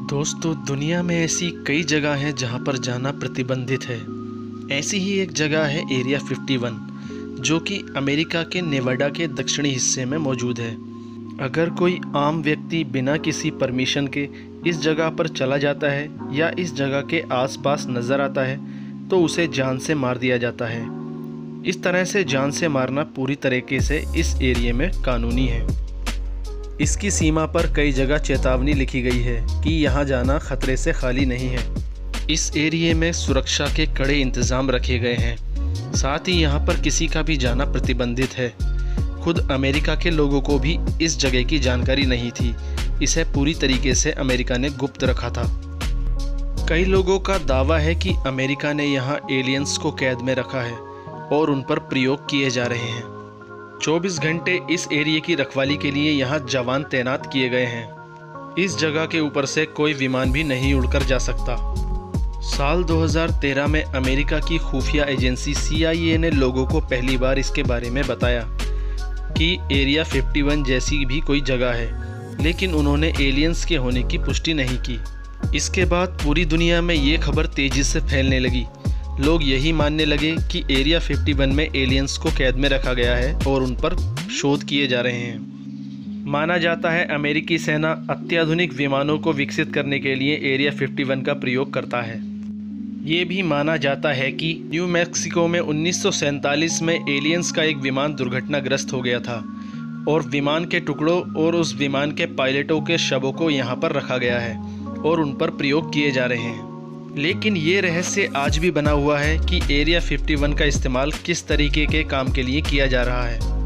दोस्तों, दुनिया में ऐसी कई जगह हैं जहां पर जाना प्रतिबंधित है। ऐसी ही एक जगह है एरिया 51, जो कि अमेरिका के नेवाडा के दक्षिणी हिस्से में मौजूद है। अगर कोई आम व्यक्ति बिना किसी परमिशन के इस जगह पर चला जाता है या इस जगह के आसपास नज़र आता है तो उसे जान से मार दिया जाता है। इस तरह से जान से मारना पूरी तरीके से इस एरिया में कानूनी है। इसकी सीमा पर कई जगह चेतावनी लिखी गई है कि यहाँ जाना खतरे से खाली नहीं है। इस एरिया में सुरक्षा के कड़े इंतज़ाम रखे गए हैं। साथ ही यहाँ पर किसी का भी जाना प्रतिबंधित है। खुद अमेरिका के लोगों को भी इस जगह की जानकारी नहीं थी। इसे पूरी तरीके से अमेरिका ने गुप्त रखा था। कई लोगों का दावा है कि अमेरिका ने यहाँ एलियंस को कैद में रखा है और उन पर प्रयोग किए जा रहे हैं। 24 घंटे इस एरिया की रखवाली के लिए यहाँ जवान तैनात किए गए हैं। इस जगह के ऊपर से कोई विमान भी नहीं उड़कर जा सकता। साल 2013 में अमेरिका की खुफिया एजेंसी CIA ने लोगों को पहली बार इसके बारे में बताया कि एरिया 51 जैसी भी कोई जगह है, लेकिन उन्होंने एलियंस के होने की पुष्टि नहीं की। इसके बाद पूरी दुनिया में ये खबर तेज़ी से फैलने लगी। लोग यही मानने लगे कि एरिया 51 में एलियंस को कैद में रखा गया है और उन पर शोध किए जा रहे हैं। माना जाता है अमेरिकी सेना अत्याधुनिक विमानों को विकसित करने के लिए एरिया 51 का प्रयोग करता है। ये भी माना जाता है कि न्यू मैक्सिको में 1947 में एलियंस का एक विमान दुर्घटनाग्रस्त हो गया था और विमान के टुकड़ों और उस विमान के पायलटों के शवों को यहाँ पर रखा गया है और उन पर प्रयोग किए जा रहे हैं। लेकिन ये रहस्य आज भी बना हुआ है कि एरिया 51 का इस्तेमाल किस तरीके के काम के लिए किया जा रहा है।